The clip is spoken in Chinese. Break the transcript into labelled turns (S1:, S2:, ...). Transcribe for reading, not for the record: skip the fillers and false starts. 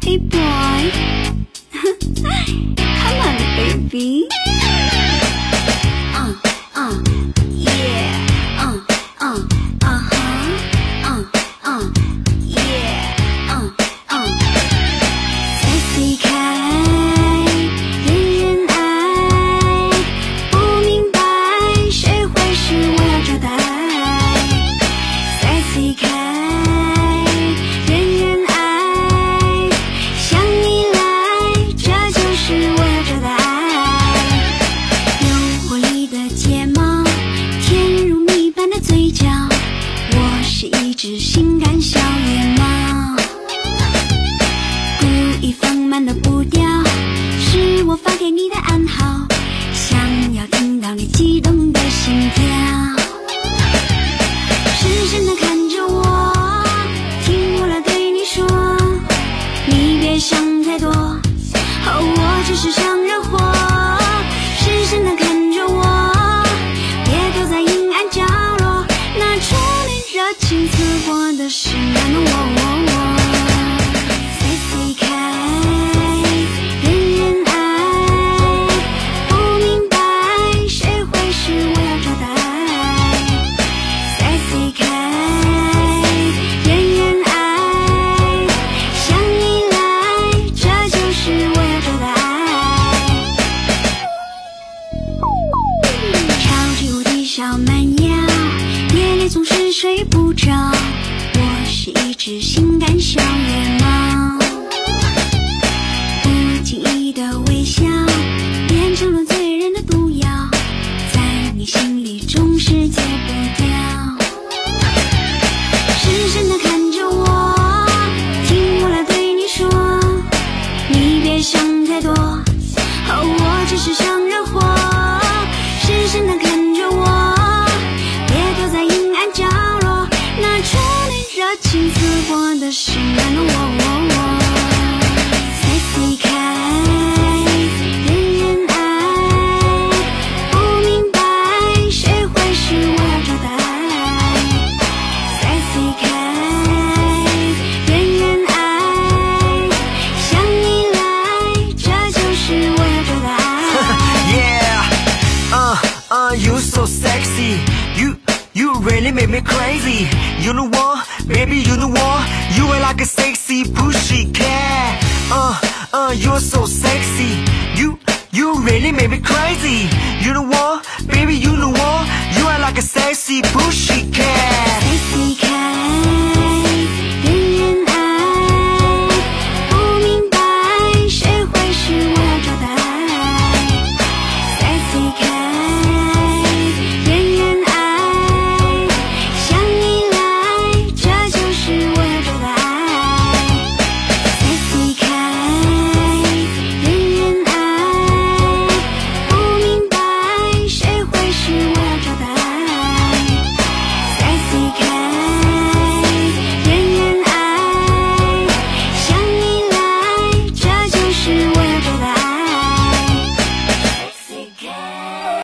S1: Hey boy, come on, baby. Yeah, yeah, sexy 开，人人爱，不明白谁会是我要招待。sexy 开，人人爱，向你来，这就是我要找的爱。诱惑里的睫毛，甜如蜜般的嘴角，我是一只性感小野猫。故意放慢的步调，是我发给你的暗号，想要听到你激动的心跳。深深地看着我，听我来对你说，你别想太多，我只是想惹祸。深深地看着我，别躲在阴暗角落，那初恋热情似火的是那么我。sexy 开，人人爱，不明白谁会是我要招待。sexy 开，人人爱，向你来，这就是我要找的爱。超级无敌小蛮腰，夜里总是睡不着，我是一只性感小野猫。不经意的微笑，变成了醉人的毒药，在你心里总是戒不掉。深深地看着我，听我来对你说，你别想太多，我只是想惹祸。深深地看着我，别躲在阴暗角落，那初恋热情似火的是那么我。sexy 开，人人爱，不明白谁会是我要找的爱。sexy 开，人人爱，向你来，这就是我要找的爱。
S2: You so sexy, you really make me crazy. You know what, baby, you know what? You are like a sexy pussycat. You're so sexy. You really make me crazy. You know what, baby, you know what? You are like a sexy pussycat.
S1: sexy 开。